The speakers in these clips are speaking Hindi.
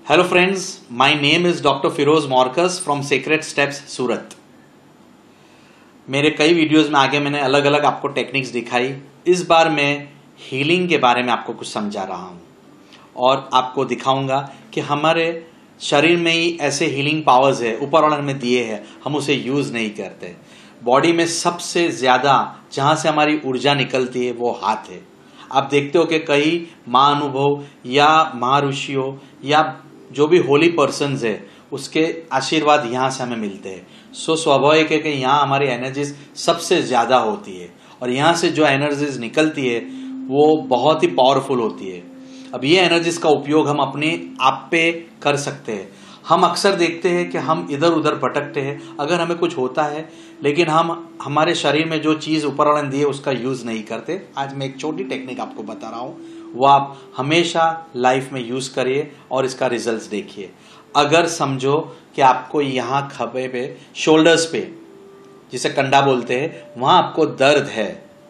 Hello friends, my name is Dr.FIROZ Morcus from Sacred Steps, सूरत। मेरे कई वीडियोस में आगे मैंने अलग अलग आपको टेक्निक्स दिखाई। इस बार मैं हीलिंग के बारे में आपको कुछ समझा रहा हूँ और आपको दिखाऊंगा कि हमारे शरीर में ही ऐसे हीलिंग पावर्स है, ऊपर वाले हमें दिए हैं, हम उसे यूज नहीं करते। बॉडी में सबसे ज्यादा जहाँ से हमारी ऊर्जा निकलती है वो हाथ है। आप देखते हो कि कई महाअनुभव या महाऋषियों या जो भी होली पर्सन्स है उसके आशीर्वाद यहाँ से हमें मिलते हैं। सो स्वाभाविक है कि यहाँ हमारी एनर्जीज सबसे ज्यादा होती है और यहाँ से जो एनर्जीज निकलती है वो बहुत ही पावरफुल होती है। अब ये एनर्जीज का उपयोग हम अपने आप पे कर सकते हैं। हम अक्सर देखते हैं कि हम इधर उधर भटकते हैं, अगर हमें कुछ होता है लेकिन हम हमारे शरीर में जो चीज ऊपर वाले ने दी है उसका यूज नहीं करते। आज मैं एक छोटी टेक्निक आपको बता रहा हूँ, वो आप हमेशा लाइफ में यूज करिए और इसका रिजल्ट्स देखिए। अगर समझो कि आपको यहाँ खभे पे, शोल्डर्स पे, जिसे कंधा बोलते हैं, वहां आपको दर्द है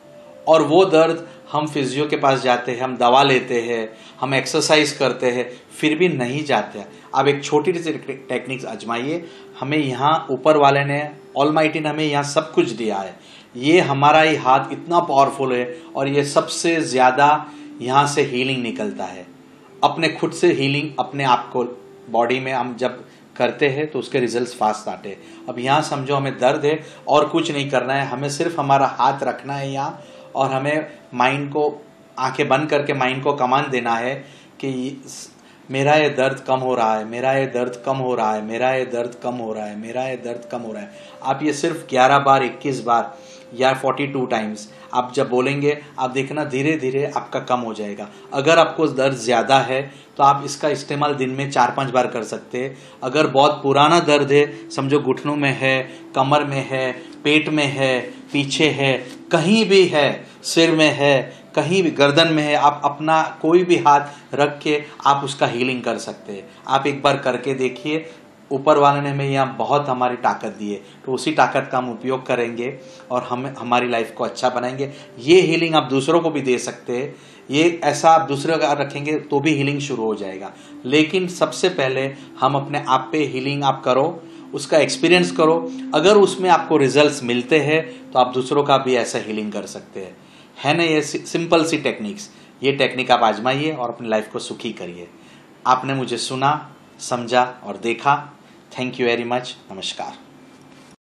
और वो दर्द हम फिजियो के पास जाते हैं, हम दवा लेते हैं, हम एक्सरसाइज करते हैं, फिर भी नहीं जाते। आप एक छोटी सी टेक्निक्स आजमाइए। हमें यहाँ ऊपर वाले ने, ऑलमाइटी ने हमें यहाँ सब कुछ दिया है। ये हमारा ही हाथ इतना पावरफुल है और ये सबसे ज्यादा यहाँ से हीलिंग निकलता है। अपने खुद से हीलिंग अपने आप को बॉडी में हम जब करते हैं तो उसके रिजल्ट्स फास्ट आते हैं। अब यहाँ समझो हमें दर्द है और कुछ नहीं करना है, हमें सिर्फ हमारा हाथ रखना है यहाँ और हमें माइंड को, आंखें बंद करके माइंड को कमांड देना है कि मेरा ये दर्द कम हो रहा है, मेरा ये दर्द कम हो रहा है, मेरा ये दर्द कम हो रहा है, मेरा ये दर्द कम हो रहा है। आप ये सिर्फ 11 बार, 21 बार या 42 टाइम्स आप जब बोलेंगे, आप देखना धीरे धीरे आपका कम हो जाएगा। अगर आपको दर्द ज्यादा है तो आप इसका इस्तेमाल दिन में 4-5 बार कर सकते हैं। अगर बहुत पुराना दर्द है, समझो घुटनों में है, कमर में है, पेट में है, पीछे है, कहीं भी है, सिर में है, कहीं भी गर्दन में है, आप अपना कोई भी हाथ रख के आप उसका हीलिंग कर सकते हैं। आप एक बार करके देखिए। ऊपर वाले ने हमें यहाँ बहुत हमारी ताकत दी है, तो उसी ताकत का हम उपयोग करेंगे और हम हमारी लाइफ को अच्छा बनाएंगे। ये हीलिंग आप दूसरों को भी दे सकते हैं। ये ऐसा आप दूसरे का रखेंगे तो भी हीलिंग शुरू हो जाएगा। लेकिन सबसे पहले हम अपने आप पे हीलिंग आप करो, उसका एक्सपीरियंस करो। अगर उसमें आपको रिजल्ट्स मिलते हैं तो आप दूसरों का भी ऐसा हीलिंग कर सकते हैं। है ना, ये सिंपल सी टेक्निक्स। ये टेक्निक आप आजमाइए और अपनी लाइफ को सुखी करिए। आपने मुझे सुना, समझा और देखा। Thank you very much. नमस्कार।